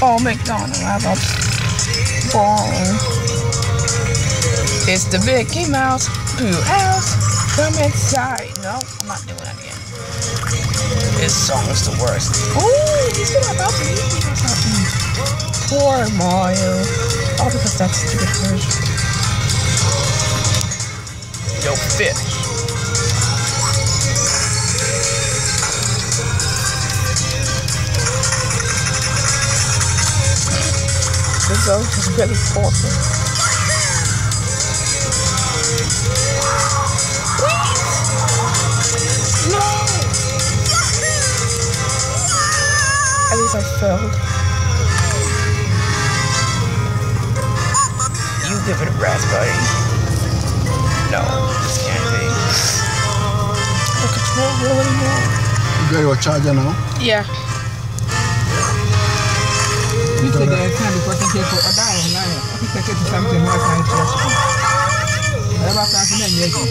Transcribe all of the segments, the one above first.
Oh, McDonald, I have a ball. It's the Mickey Mouse. Who else? Come inside. No, I'm not doing that again. This song is the worst. Oh, he's been about to eat me or something. Poor Mario. Oh, because that's stupid version. Yo, fish. This zone is really awesome. No! At least I failed. You give it a raspberry. No, can't be. The control wheel anymore. You got your charger now? Yeah. You said there's time before I can take it down. I think I get to something more time to never can see them yet.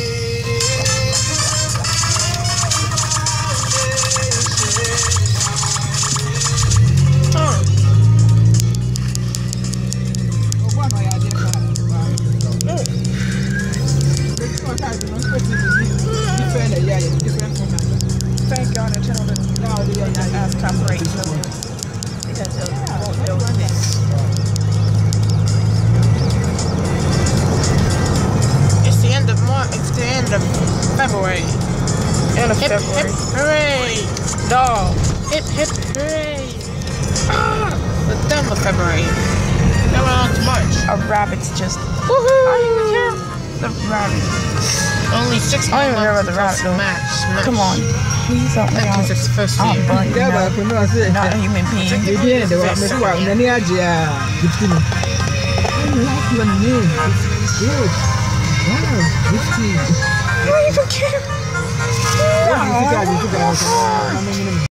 Thank God Nintendo didn't ask copyright because those things. It's the end of March. It's the end of February. End of February. Hip, hooray! Dog. Hip hip hooray! Ah, the end of February. Now we're on to March. A rabbit's just. Woohoo! I even hear the rabbit. Only 6 months. I don't even remember the rabbit though. Smash. Come on. Please help me out. It's first year. Not a human being. I don't even care.